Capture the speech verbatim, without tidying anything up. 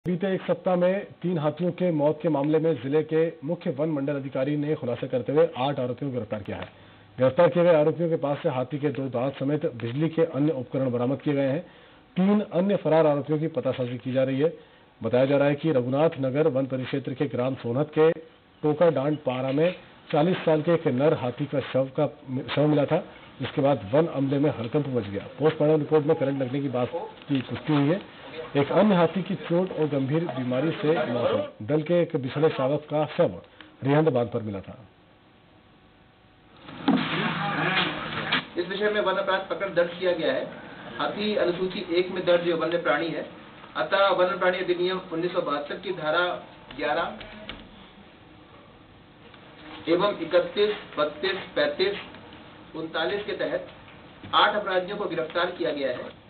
बीते एक सप्ताह में तीन हाथियों के मौत के मामले में जिले के मुख्य वन मंडल अधिकारी ने खुलासा करते हुए आठ आरोपियों को गिरफ्तार किया है। गिरफ्तार किए गए आरोपियों के पास से हाथी के दो दांत समेत बिजली के अन्य उपकरण बरामद किए गए हैं। तीन अन्य फरार आरोपियों की पतासाजी की जा रही है। बताया जा रहा है कि रघुनाथ नगर वन परिक्षेत्र के ग्राम सोनहत के टोका डांड पारा में चालीस साल के एक नर हाथी का शव का शव मिला था, जिसके बाद वन अमले में हड़कंप मच गया। पोस्टमार्टम रिपोर्ट में करंट लगने की बात की पुष्टि हुई है। एक अन्य हाथी की चोट और गंभीर बीमारी से मौत हुई। दल के एक बिछड़े शावक का शव रिहंद बांध पर मिला था। इस विषय में वन अपराध प्रकरण दर्ज किया गया है। हाथी अनुसूची एक में दर्ज वन्य प्राणी है, अतः वन्य प्राणी अधिनियम उन्नीस सौ बहत्तर की धारा ग्यारह एवं इकतीस, बत्तीस, पैंतीस, उनतालीस के तहत आठ अपराधियों को गिरफ्तार किया गया है।